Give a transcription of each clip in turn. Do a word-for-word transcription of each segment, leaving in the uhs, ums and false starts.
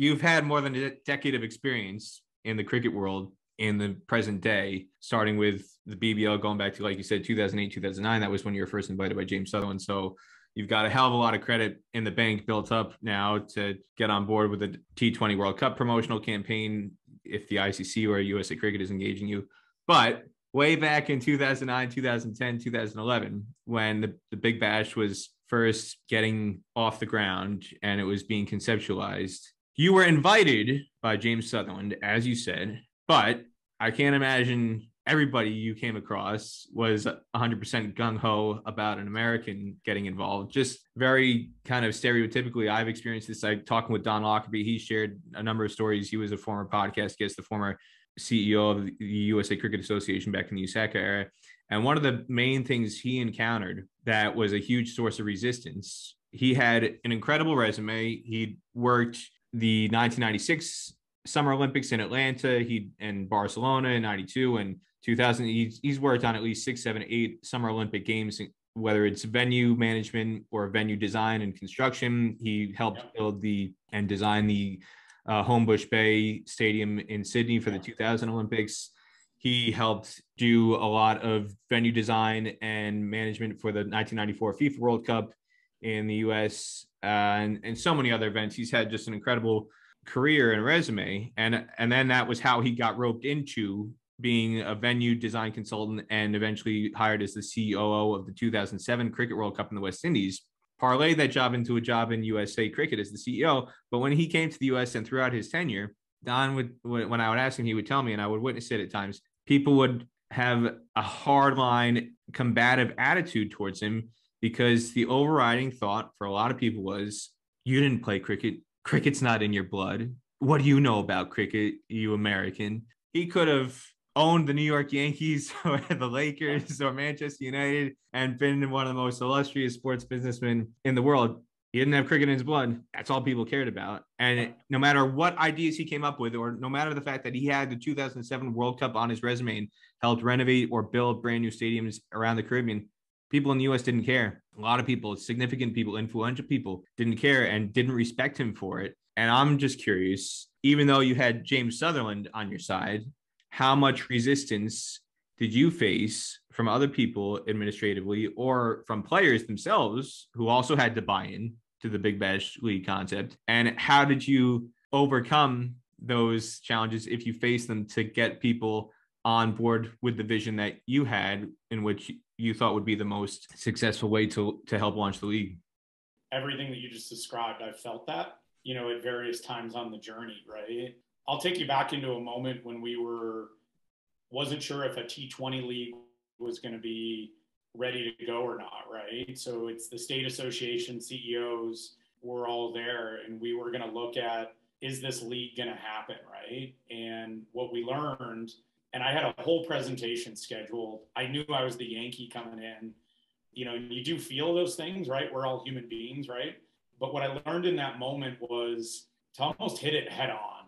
you've had more than a decade of experience in the cricket world in the present day, starting with the B B L, going back to, like you said, two thousand eight, two thousand nine. That was when you were first invited by James Sutherland. So you've got a hell of a lot of credit in the bank built up now to get on board with the T twenty World Cup promotional campaign if the I C C or U S A Cricket is engaging you. But way back in two thousand nine, two thousand ten, two thousand eleven, when the, the Big Bash was first getting off the ground and it was being conceptualized, you were invited by James Sutherland, as you said, but I can't imagine everybody you came across was one hundred percent gung-ho about an American getting involved. Just very kind of stereotypically, I've experienced this. Like talking with Don Lockerbie, he shared a number of stories. He was a former podcast guest, the former C E O of the U S A Cricket Association back in the U S A C era. And one of the main things he encountered that was a huge source of resistance, he had an incredible resume. He'd worked the nineteen ninety-six Summer Olympics in Atlanta, he and Barcelona in ninety-two and two thousand. He's, he's worked on at least six, seven, eight Summer Olympic Games, whether it's venue management or venue design and construction. He helped yeah. build the and design the uh, Homebush Bay Stadium in Sydney for the two thousand Olympics. He helped do a lot of venue design and management for the nineteen ninety-four FIFA World Cup in the U S uh, and, and so many other events. He's had just an incredible career and resume. And, and then that was how he got roped into being a venue design consultant and eventually hired as the C O O of the two thousand seven Cricket World Cup in the West Indies. Parlayed that job into a job in U S A Cricket as the C E O. But when he came to the U S and throughout his tenure, Don would, when I would ask him, he would tell me, and I would witness it at times, people would have a hardline combative attitude towards him because the overriding thought for a lot of people was, you didn't play cricket. Cricket's not in your blood. What do you know about cricket, you American? He could have owned the New York Yankees or the Lakers or Manchester United and been one of the most illustrious sports businessmen in the world. He didn't have cricket in his blood. That's all people cared about. And no matter what ideas he came up with, or no matter the fact that he had the two thousand seven World Cup on his resume and helped renovate or build brand new stadiums around the Caribbean, people in the U S didn't care. A lot of people, significant people, influential people didn't care and didn't respect him for it. And I'm just curious, even though you had James Sutherland on your side, how much resistance did you face from other people administratively or from players themselves who also had to buy in to the Big Bash League concept? And how did you overcome those challenges if you faced them to get people on board with the vision that you had, in which you thought would be the most successful way to, to help launch the league? Everything that you just described, I felt that, you know, at various times on the journey, right? I'll take you back into a moment when we were, wasn't sure if a T twenty league was going to be ready to go or not, right? So it's the state association C E Os were all there, and we were going to look at, is this league going to happen, right? And what we learned, and I had a whole presentation scheduled. I knew I was the Yankee coming in, you know, and you do feel those things, right? We're all human beings, right? But what I learned in that moment was to almost hit it head on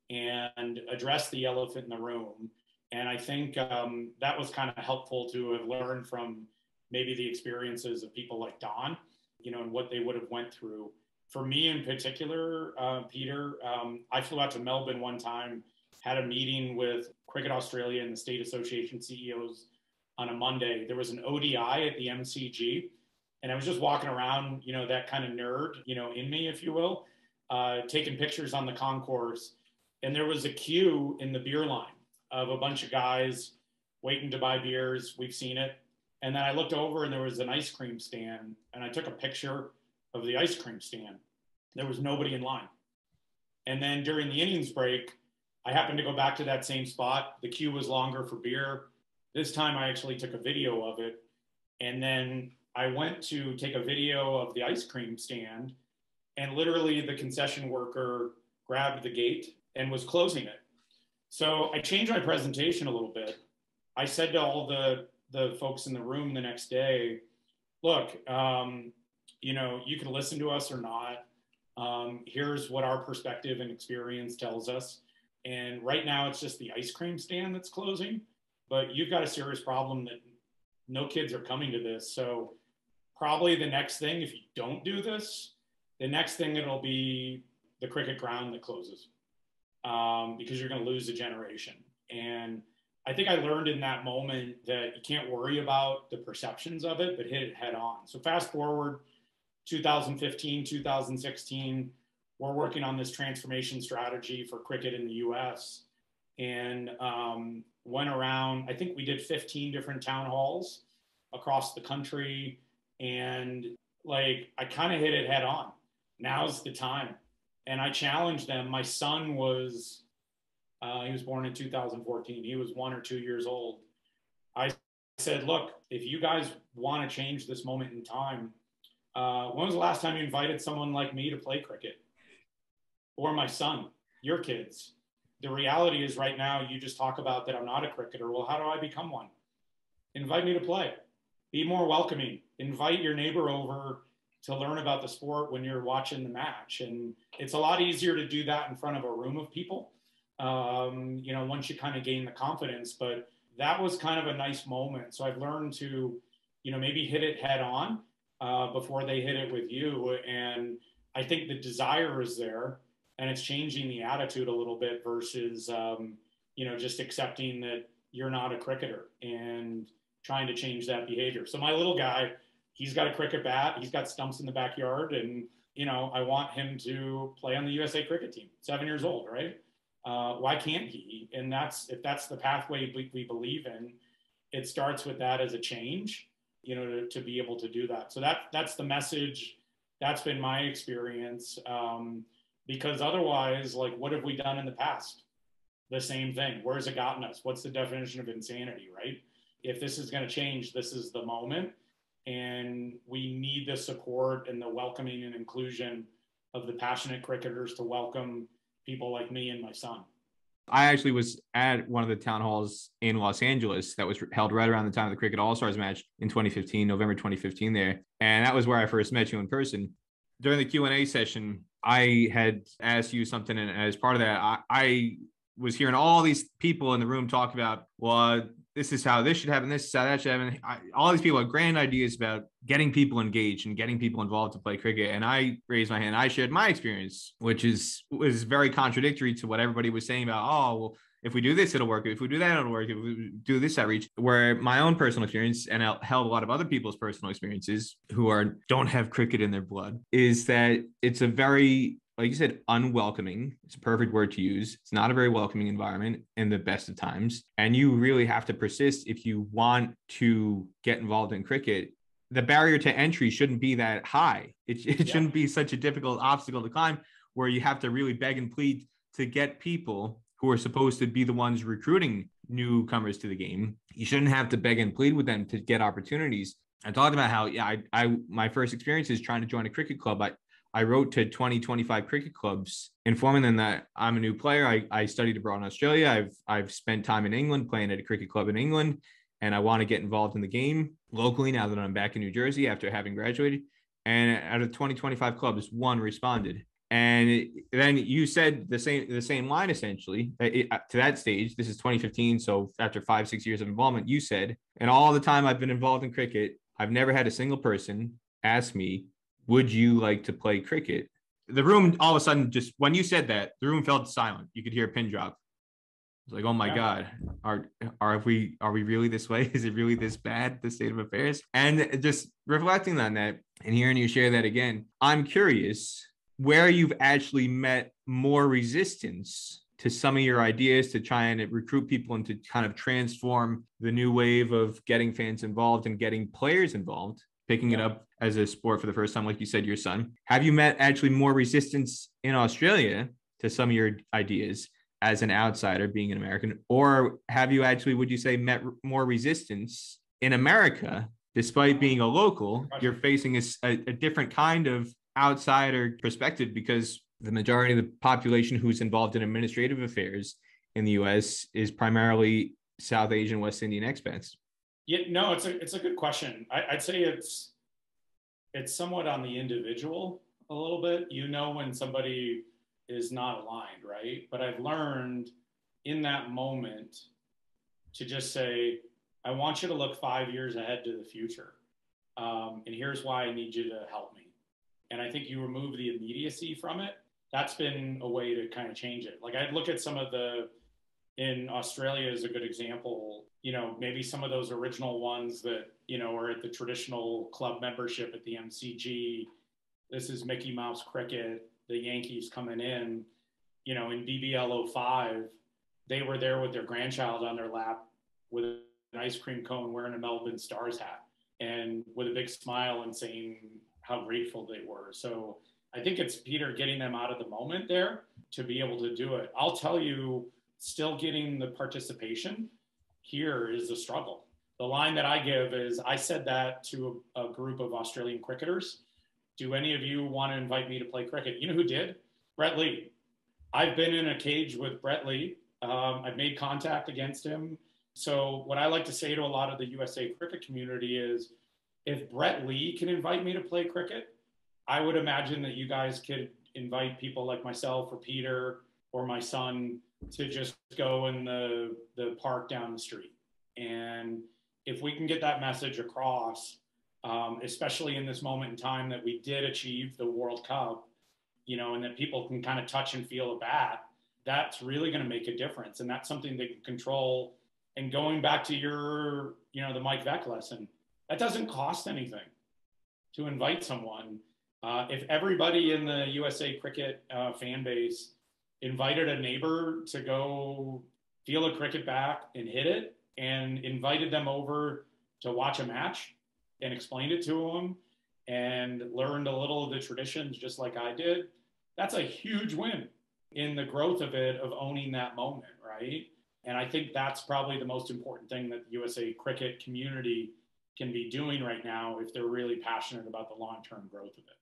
and address the elephant in the room. And I think um, that was kind of helpful to have learned from maybe the experiences of people like Don, you know, and what they would have went through. For me in particular, uh, Peter, um, I flew out to Melbourne one time, had a meeting with Cricket Australia and the State Association C E Os on a Monday. There was an O D I at the M C G, and I was just walking around, you know, that kind of nerd, you know, in me, if you will, uh, taking pictures on the concourse. And there was a queue in the beer line of a bunch of guys waiting to buy beers. We've seen it. And then I looked over and there was an ice cream stand, and I took a picture of the ice cream stand. There was nobody in line. And then during the innings break, I happened to go back to that same spot. The queue was longer for beer. This time I actually took a video of it. And then I went to take a video of the ice cream stand, and literally the concession worker grabbed the gate and was closing it. So I changed my presentation a little bit. I said to all the, the folks in the room the next day, look, um, you know, you can listen to us or not. Um, here's what our perspective and experience tells us. And right now it's just the ice cream stand that's closing, but you've got a serious problem that no kids are coming to this. So probably the next thing, if you don't do this, the next thing it'll be the cricket ground that closes, um, because you're going to lose a generation. And I think I learned in that moment that you can't worry about the perceptions of it, but hit it head on. So fast forward two thousand fifteen, two thousand sixteen, we're working on this transformation strategy for cricket in the U S, and um, went around, I think we did fifteen different town halls across the country. And like, I kind of hit it head on. Now's the time. And I challenged them. My son was, uh, he was born in two thousand fourteen. He was one or two years old. I said, look, if you guys want to change this moment in time, uh, when was the last time you invited someone like me to play cricket? Or my son, your kids? The reality is right now, you just talk about that I'm not a cricketer. Well, how do I become one? Invite me to play. Be more welcoming. Invite your neighbor over to learn about the sport when you're watching the match. And it's a lot easier to do that in front of a room of people, um, you know, once you kind of gain the confidence. But that was kind of a nice moment. So I've learned to, you know, maybe hit it head on uh, before they hit it with you. And I think the desire is there, and it's changing the attitude a little bit versus, um, you know, just accepting that you're not a cricketer and trying to change that behavior. So my little guy, he's got a cricket bat, he's got stumps in the backyard, and, you know, I want him to play on the U S A cricket team, seven years old, right? Uh, why can't he? And that's, if that's the pathway we, we believe in, it starts with that as a change, you know, to, to be able to do that. So that, that's the message. That's been my experience. Um, because otherwise, like, what have we done in the past? The same thing. Where's it gotten us? What's the definition of insanity, right? If this is going to change, this is the moment. And we need the support and the welcoming and inclusion of the passionate cricketers to welcome people like me and my son. I actually was at one of the town halls in Los Angeles that was held right around the time of the Cricket All-Stars match in twenty fifteen, November twenty fifteen there. And that was where I first met you in person. During the Q and A session, I had asked you something, and as part of that, I, I was hearing all these people in the room talk about, well, this is how this should happen, this is how that should happen. I, all these people had grand ideas about getting people engaged and getting people involved to play cricket. And I raised my hand. I shared my experience, which is was very contradictory to what everybody was saying about, oh, well, if we do this, it'll work. If we do that, it'll work. If we do this outreach, where my own personal experience, and I held a lot of other people's personal experiences who are don't have cricket in their blood, is that it's a very, like you said, unwelcoming. It's a perfect word to use. It's not a very welcoming environment in the best of times. And you really have to persist if you want to get involved in cricket. The barrier to entry shouldn't be that high. It, it yeah. shouldn't be such a difficult obstacle to climb where you have to really beg and plead to get people who are supposed to be the ones recruiting newcomers to the game. You shouldn't have to beg and plead with them to get opportunities. I talked about how, yeah, I, I my first experience is trying to join a cricket club. I, I wrote to twenty, twenty-five cricket clubs, informing them that I'm a new player. I, I studied abroad in Australia. I've I've spent time in England playing at a cricket club in England, and I want to get involved in the game locally now that I'm back in New Jersey after having graduated. And out of twenty, twenty-five clubs, one responded. And then you said the same the same line, essentially, it, to that stage. This is twenty fifteen. So after five, six years of involvement, you said, and all the time I've been involved in cricket, I've never had a single person ask me, would you like to play cricket? The room, all of a sudden, just when you said that, the room felt silent. You could hear a pin drop. It's like, oh my yeah. God, are are we are we really this way? Is it really this bad, the state of affairs? And just reflecting on that and hearing you share that again, I'm curious where you've actually met more resistance to some of your ideas to try and recruit people and to kind of transform the new wave of getting fans involved and getting players involved, picking yeah. it up as a sport for the first time, like you said, your son. Have you met actually more resistance in Australia to some of your ideas as an outsider being an American? Or have you actually, would you say, met more resistance in America, despite being a local? You're facing a, a, a different kind of outsider perspective because the majority of the population who's involved in administrative affairs in the U S is primarily South Asian, West Indian expats. Yeah, no, it's a it's a good question. I, I'd say it's it's somewhat on the individual a little bit. You know when somebody is not aligned, right? But I've learned in that moment to just say, I want you to look five years ahead to the future. Um, and here's why I need you to help me. And I think you remove the immediacy from it. that's been a way to kind of change it. Like I'd look at some of the, in Australia is a good example, you know, maybe some of those original ones that, you know, are at the traditional club membership at the M C G. This is Mickey Mouse Cricket, the Yankees coming in, you know, in B B L oh five, they were there with their grandchild on their lap with an ice cream cone wearing a Melbourne Stars hat and with a big smile and saying how grateful they were. So I think it's Peter getting them out of the moment there to be able to do it. I'll tell you, still getting the participation here is a struggle. The line that I give is, I said that to a, a group of Australian cricketers. Do any of you want to invite me to play cricket? You know who did? Brett Lee. I've been in a cage with Brett Lee. Um, I've made contact against him. So what I like to say to a lot of the U S A cricket community is, if Brett Lee can invite me to play cricket, I would imagine that you guys could invite people like myself or Peter or my son to just go in the, the park down the street. And if we can get that message across, um, especially in this moment in time that we did achieve the World Cup, you know, and that people can kind of touch and feel a bat, that's really going to make a difference. And that's something they can control. And going back to your, you know, the Mike Veck lesson, that doesn't cost anything to invite someone. Uh, if everybody in the U S A cricket uh, fan base invited a neighbor to go feel a cricket bat and hit it, and invited them over to watch a match and explained it to them and learned a little of the traditions just like I did, that's a huge win in the growth of it, of owning that moment, right? And I think that's probably the most important thing that the U S A cricket community can be doing right now if they're really passionate about the long-term growth of it.